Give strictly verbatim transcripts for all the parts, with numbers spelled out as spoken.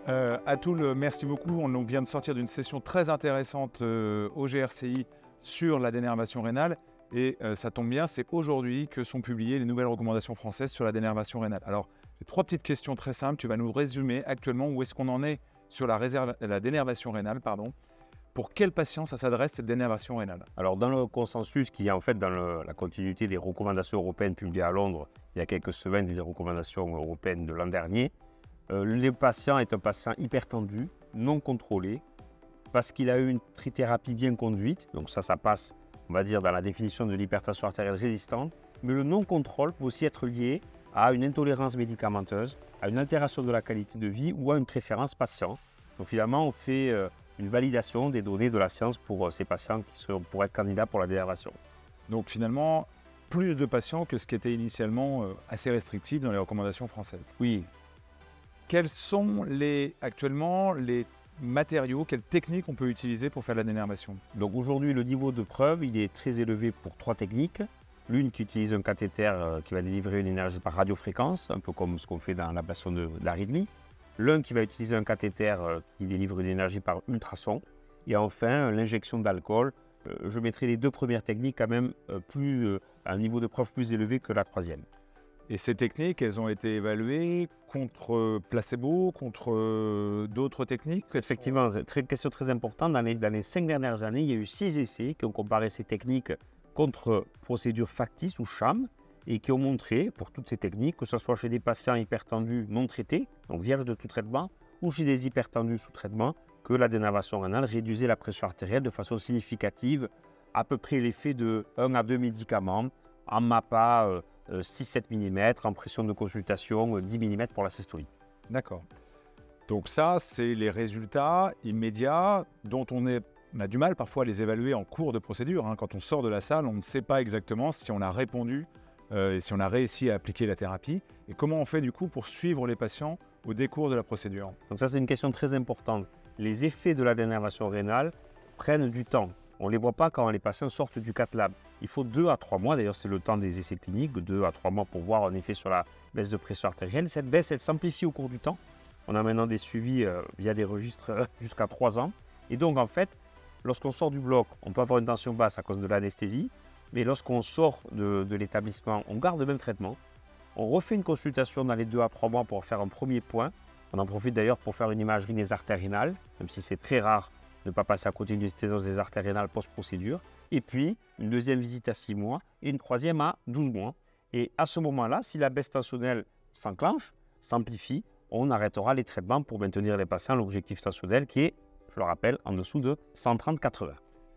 Euh, Atul, merci beaucoup. On vient de sortir d'une session très intéressante euh, au G R C I sur la dénervation rénale. Et euh, ça tombe bien, c'est aujourd'hui que sont publiées les nouvelles recommandations françaises sur la dénervation rénale. Alors, j'ai trois petites questions très simples. Tu vas nous résumer actuellement où est-ce qu'on en est sur la, réserve, la dénervation rénale. Pardon. Pour quel patient ça s'adresse, cette dénervation rénale? Alors, dans le consensus qui est en fait dans le, la continuité des recommandations européennes publiées à Londres il y a quelques semaines, des recommandations européennes de l'an dernier, euh, le patient est un patient hypertendu, non contrôlé, parce qu'il a eu une trithérapie bien conduite. Donc ça, ça passe, on va dire, dans la définition de l'hypertension artérielle résistante. Mais le non-contrôle peut aussi être lié à une intolérance médicamenteuse, à une altération de la qualité de vie ou à une préférence patient. Donc finalement, on fait euh, une validation des données de la science pour euh, ces patients qui sont, pour être candidats pour la dénervation. Donc finalement, plus de patients que ce qui était initialement euh, assez restrictif dans les recommandations françaises. Oui. Quels sont les, actuellement les matériaux, quelles techniques on peut utiliser pour faire la dénervation? Donc aujourd'hui, le niveau de preuve, il est très élevé pour trois techniques. L'une qui utilise un cathéter euh, qui va délivrer une énergie par radiofréquence, un peu comme ce qu'on fait dans l'ablation de, de l'arythmie. L'un qui va utiliser un cathéter euh, qui délivre une énergie par ultrason. Et enfin, l'injection d'alcool. Euh, je mettrai les deux premières techniques quand même euh, plus, euh, à un niveau de preuve plus élevé que la troisième. Et ces techniques, elles ont été évaluées contre placebo, contre euh, d'autres techniques? Effectivement, c'est une question très importante. Dans les, dans les cinq dernières années, il y a eu six essais qui ont comparé ces techniques contre procédures factices ou sham et qui ont montré, pour toutes ces techniques, que ce soit chez des patients hypertendus non traités, donc vierges de tout traitement, ou chez des hypertendus sous traitement, que la dénervation rénale réduisait la pression artérielle de façon significative, à peu près l'effet de un à deux médicaments, en MAPA euh, euh, six à sept millimètres, en pression de consultation euh, dix millimètres pour la systolie. D'accord. Donc ça, c'est les résultats immédiats dont on, est, on a du mal parfois à les évaluer en cours de procédure. Hein. Quand on sort de la salle, on ne sait pas exactement si on a répondu euh, et si on a réussi à appliquer la thérapie. Et comment on fait du coup pour suivre les patients au décours de la procédure? Donc ça, c'est une question très importante. Les effets de la dénervation rénale prennent du temps. On ne les voit pas quand les patients sortent du cath lab. Il faut deux à trois mois, d'ailleurs c'est le temps des essais cliniques, deux à trois mois pour voir un effet sur la baisse de pression artérielle. Cette baisse, elle s'amplifie au cours du temps. On a maintenant des suivis euh, via des registres euh, jusqu'à trois ans. Et donc en fait, lorsqu'on sort du bloc, on peut avoir une tension basse à cause de l'anesthésie. Mais lorsqu'on sort de, de l'établissement, on garde le même traitement. On refait une consultation dans les deux à trois mois pour faire un premier point. On en profite d'ailleurs pour faire une imagerie des artères rénales, même si c'est très rare de ne pas passer à côté d'une sténose des artères rénales post-procédure. Et puis, une deuxième visite à six mois et une troisième à douze mois. Et à ce moment-là, si la baisse tensionnelle s'enclenche, s'amplifie, on arrêtera les traitements pour maintenir les patients à l'objectif tensionnel qui est, je le rappelle, en dessous de cent trente sur quatre-vingts.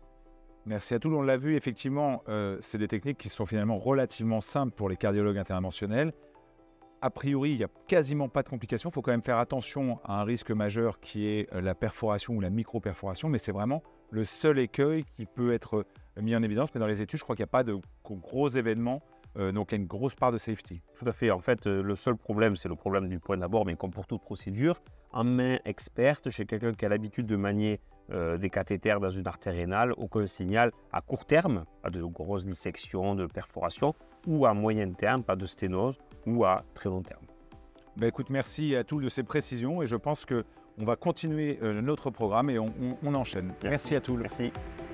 Merci à tous. On l'a vu, effectivement, euh, c'est des techniques qui sont finalement relativement simples pour les cardiologues interventionnels. A priori, il n'y a quasiment pas de complications. Il faut quand même faire attention à un risque majeur qui est la perforation ou la micro-perforation, mais c'est vraiment le seul écueil qui peut être mis en évidence. Mais dans les études, je crois qu'il n'y a pas de gros événements, euh, donc il y a une grosse part de safety. Tout à fait. En fait, le seul problème, c'est le problème du point d'abord, mais comme pour toute procédure, en main experte, chez quelqu'un qui a l'habitude de manier euh, des cathéters dans une artère rénale, aucun signal à court terme, pas de grosses dissections, de perforation, ou à moyen terme, pas de sténose, ou à très long terme. Ben écoute, merci à tous de ces précisions et je pense qu'on va continuer euh, notre programme et on, on, on enchaîne. Merci, merci à tous. Merci.